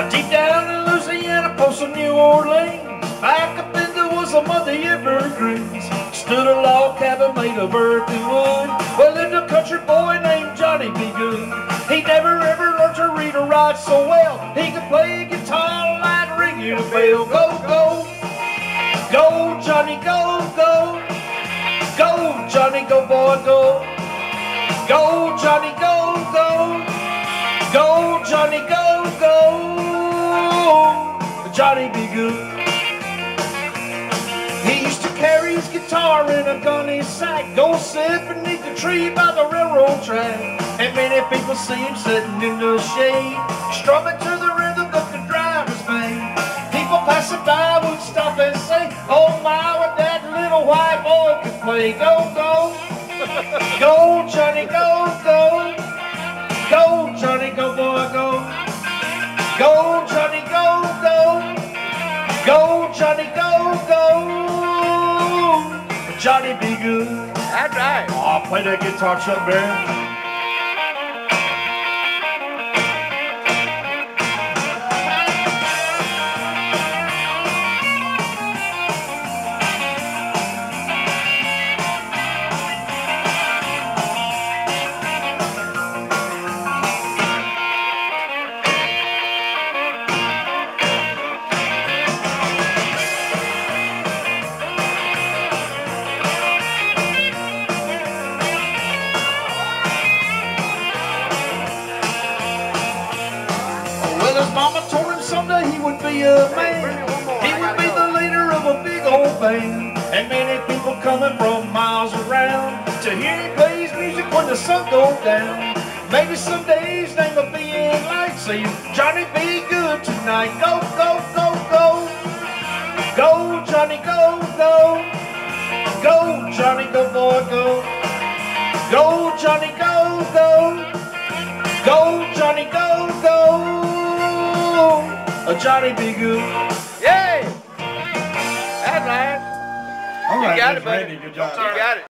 Deep down in Louisiana, close to New Orleans, back up in the woods among the evergreens, stood a log cabin made of earth and wood. Well, lived a country boy named Johnny B. Good. He never ever learned to read or write so well. He could play a guitar like ringing a bell. Go, go, go, Johnny, go, go. Go, Johnny, go, boy, go. Go, Johnny, go, go. Go, Johnny, go, go. Johnny B. Good. He used to carry his guitar in a gunny sack, go sit beneath the tree by the railroad track. And many people see him sitting in the shade, strumming to the rhythm that the drivers made. People passing by would stop and say, oh my, what that little white boy can play. Go, go, go, Johnny, go, go. Go, Johnny, go, boy, go. Go, Johnny, go, go. Go, Johnny, go, go. Johnny B. Good. That's right. Oh, play that guitar, Chuck Berry. His mama told him someday he would be a man. He would be the leader of a big old band. And many people coming from miles around to hear him play his music when the sun goes down. Maybe someday his name will be in lights, saying, Johnny B. Good tonight. Go, go, go, go. Go, Johnny, go, go. Go, Johnny, go, boy, go. Go, Johnny, go, go. Go, Johnny, go, go. Johnny B. Good. Yay! That's right. All right, You got it, buddy. Randy, good job. You got it.